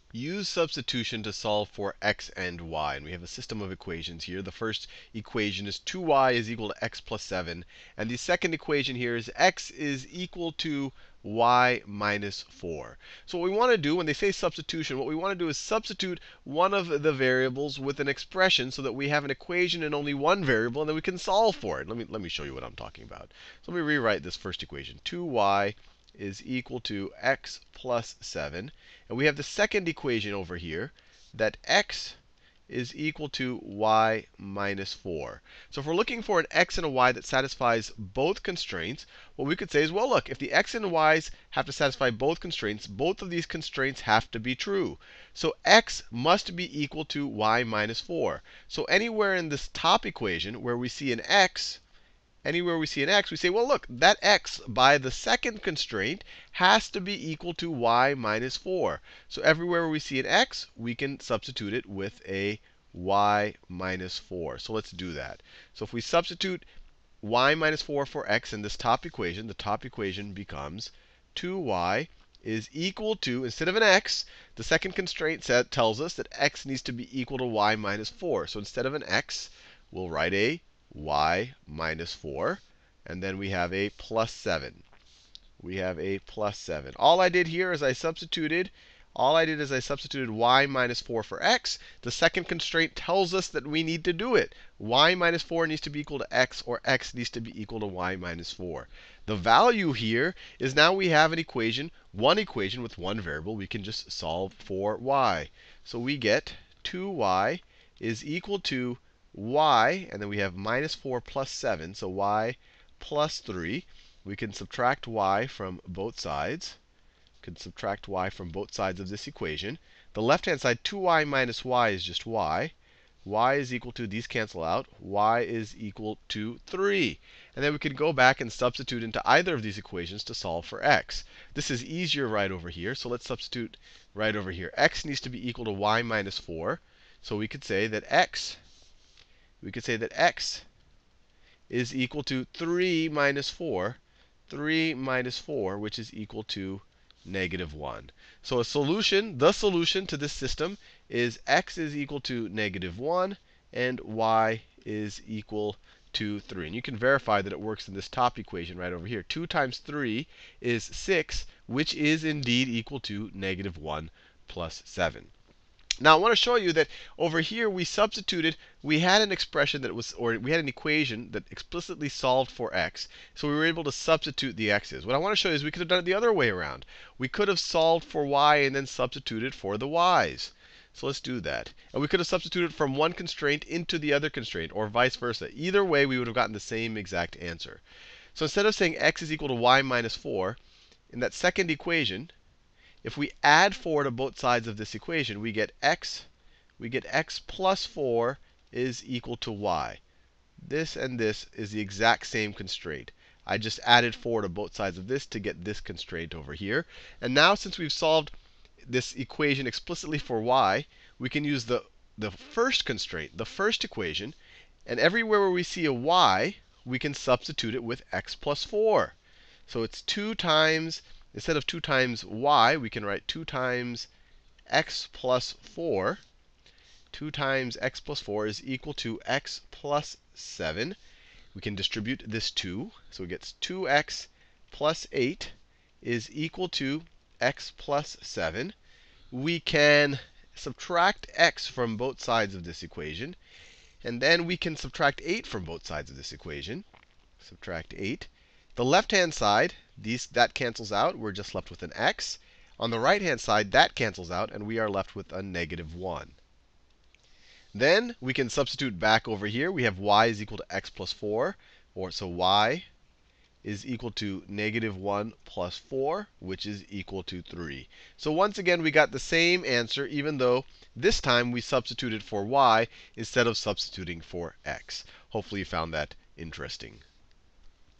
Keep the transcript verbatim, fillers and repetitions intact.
Use substitution to solve for x and y. And we have a system of equations here. The first equation is two y is equal to x plus seven. And the second equation here is x is equal to y minus four. So what we want to do when they say substitution, what we want to do is substitute one of the variables with an expression so that we have an equation in only one variable, and then we can solve for it. Let me, let me show you what I'm talking about. So let me rewrite this first equation. two y is equal to x plus seven. And we have the second equation over here, that x is equal to y minus four. So if we're looking for an x and a y that satisfies both constraints, what we could say is, well, look, if the x and y's have to satisfy both constraints, both of these constraints have to be true. So x must be equal to y minus four. So anywhere in this top equation where we see an x, Anywhere we see an x, we say, well, look, that x by the second constraint has to be equal to y minus four. So everywhere we see an x, we can substitute it with a y minus four. So let's do that. So if we substitute y minus four for x in this top equation, the top equation becomes two y is equal to, instead of an x, the second constraint set tells us that x needs to be equal to y minus four. So instead of an x, we'll write a y minus four. And then we have a plus seven. We have a plus seven. All I did here is I substituted, all I did is I substituted y minus four for x. The second constraint tells us that we need to do it. Y minus four needs to be equal to x, or x needs to be equal to y minus four. The value here is now we have an equation, one equation with one variable. We can just solve for y. So we get two y is equal to y, and then we have minus four plus seven, so y plus three. We can subtract y from both sides. We can subtract y from both sides of this equation. The left-hand side, two y minus y is just y. Y is equal to, these cancel out, y is equal to three. And then we can go back and substitute into either of these equations to solve for x. This is easier right over here, so let's substitute right over here. X needs to be equal to y minus four. So we could say that x We could say that x is equal to three minus four, three minus four, which is equal to negative one. So a solution, the solution to this system is x is equal to negative one, and y is equal to three. And you can verify that it works in this top equation right over here. two times three is six, which is indeed equal to negative one plus seven. Now, I want to show you that over here we substituted, we had an expression that was, or we had an equation that explicitly solved for x. So we were able to substitute the x's. What I want to show you is we could have done it the other way around. We could have solved for y and then substituted for the y's. So let's do that. And we could have substituted from one constraint into the other constraint, or vice versa. Either way, we would have gotten the same exact answer. So instead of saying x is equal to y minus four, in that second equation, if we add four to both sides of this equation, we get x, we get x plus four is equal to y. This and this is the exact same constraint. I just added four to both sides of this to get this constraint over here. And now, since we've solved this equation explicitly for y, we can use the, the first constraint, the first equation. And everywhere where we see a y, we can substitute it with x plus four. So it's two times, instead of two times y, we can write two times x plus four. two times x plus four is equal to x plus seven. We can distribute this two. So it gets two x plus eight is equal to x plus seven. We can subtract x from both sides of this equation. And then we can subtract eight from both sides of this equation. Subtract eight. The left-hand side, these, that cancels out. We're just left with an x. On the right-hand side, that cancels out, and we are left with a negative one. Then we can substitute back over here. We have y is equal to x plus four. Or so y is equal to negative one plus four, which is equal to three. So once again, we got the same answer, even though this time we substituted for y instead of substituting for x. Hopefully you found that interesting.